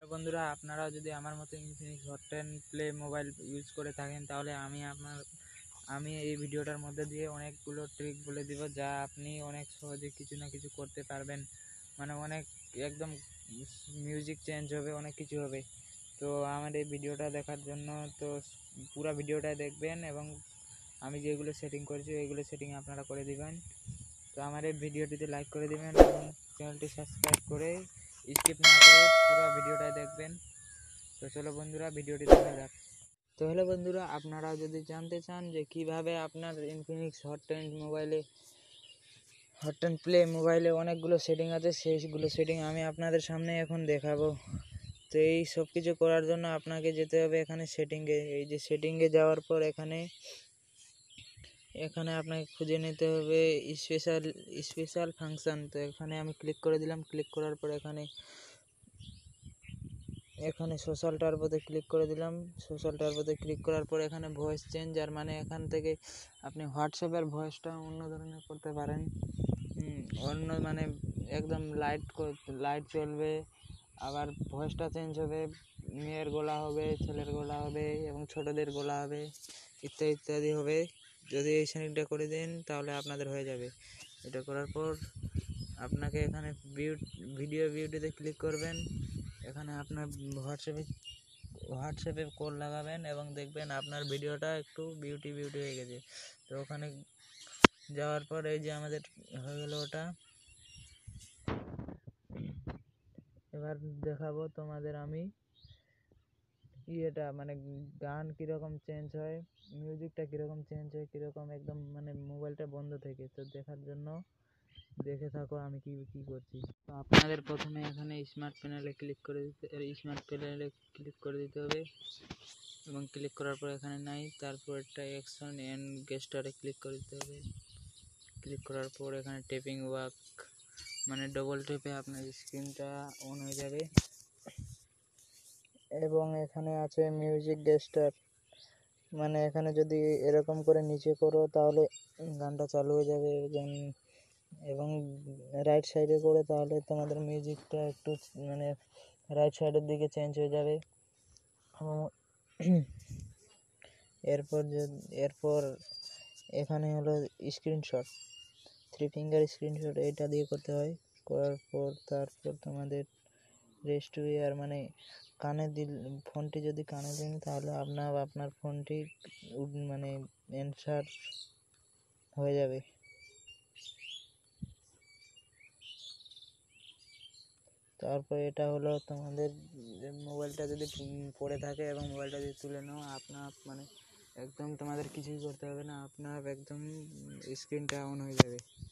বন্ধুরা, আপনারাও যদি আমার মতো Infinix Hot 10 Play mobile use করে থাকেন, তাহলে আমি এই ভিডিওটার মধ্যে দিয়ে অনেকগুলো ট্রিক বলে দিব, যা আপনি অনেক সহজে কিছু না কিছু করতে পারবেন। মানে অনেক একদম মিউজিক চেঞ্জ হবে, অনেক কিছু হবে। তো আমার এই ভিডিওটা দেখার জন্য তো পুরো ভিডিওটা দেখবেন, এবং আমি যেগুলো সেটিং করেছি ওইগুলো সেটিং আপনারা করে দিবেন। তো আমার এই ভিডিওটিতে লাইক করে দিবেন এবং চ্যানেলটি সাবস্ক্রাইব করে স্কিপ না করে পুরো ভিডিওটা দেখবেন। তো চলো বন্ধুরা, ভিডিওটি দেখা যাক। তো হ্যালো বন্ধুরা, আপনারা যদি জানতে চান যে কিভাবে আপনার ইনফিনিক্স হট 10 প্লে মোবাইলে অনেকগুলো সেটিং আছে, সেইগুলো সেটিং আমি আপনাদের সামনে এখন দেখাবো। তো এই সব কিছু করার জন্য আপনাকে যেতে হবে এখানে সেটিংয়ে। এই যে সেটিংয়ে যাওয়ার পর এখানে আপনাকে খুঁজে নিতে হবে স্পেশাল ফাংশন। তো এখানে আমি ক্লিক করে দিলাম। ক্লিক করার পর এখানে সোশ্যাল টার্বোতে ক্লিক করে দিলাম। সোশ্যাল টার্বোতে ক্লিক করার পর এখানে ভয়েস চেঞ্জার, মানে এখান থেকে আপনি হোয়াটসঅ্যাপের ভয়েসটা অন্য ধরনের করতে পারেন। অন্য মানে একদম লাইট চলবে, আবার ভয়েসটা চেঞ্জ হবে, মেয়ের গলা হবে, ছেলের গলা হবে এবং ছোটদের গলা হবে, ইত্যাদি ইত্যাদি হবে। যদি এই সেটিংটা করে দেন তাহলে আপনাদের হয়ে যাবে। এটা করার পর আপনাকে এখানে ভিডিও বিউটিতে ক্লিক করবেন। এখানে আপনার হোয়াটসঅ্যাপে কল লাগাবেন এবং দেখবেন আপনার ভিডিওটা একটু বিউটি হয়ে গেছে। তো ওখানে যাওয়ার পর এই যে আমাদের হয়ে গেল ওটা। এবার দেখাবো তোমাদের আমি মানে গান কীরকম চেঞ্জ হয়, মিউজিকটা কীরকম চেঞ্জ হয়, কীরকম একদম মানে মোবাইলটা বন্ধ থেকে। তো দেখার জন্য দেখে থাকো আমি কি করছি। তো আপনাদের প্রথমে এখানে স্মার্ট প্যানেলে ক্লিক করে দিতে হবে এবং ক্লিক করার পর এখানে নাই, তারপর একটা অ্যাকশন এন্ড গেস্টারে ক্লিক করে দিতে হবে। ক্লিক করার পর এখানে টেপিং ওয়ার্ক, মানে ডবল টেপে আপনার স্ক্রিনটা অন হয়ে যাবে। এবং এখানে আছে মিউজিক গেস্টার, মানে এখানে যদি এরকম করে নিচে করো তাহলে গানটা চালু হয়ে যাবে, এবং রাইট সাইডে করে তাহলে তোমাদের মিউজিকটা একটু মানে রাইট সাইডের দিকে চেঞ্জ হয়ে যাবে। এরপর এখানে হলো স্ক্রিনশট, 3 ফিঙ্গার স্ক্রিনশট, এটা দিয়ে করতে হয়। করার পর তারপর তোমাদের রেস্ট ওয়্যার, মানে ফোনটি যদি কানে দিন তাহলে আপনার ফোনটি মানে অ্যান্সার হয়ে যাবে। তারপর এটা হলো তোমাদের মোবাইলটা যদি পড়ে থাকে এবং মোবাইলটা যদি তুলে নাও, মানে একদম তোমাদের কিছুই করতে হবে না, আপনার একদম স্ক্রিনটা অন হয়ে যাবে।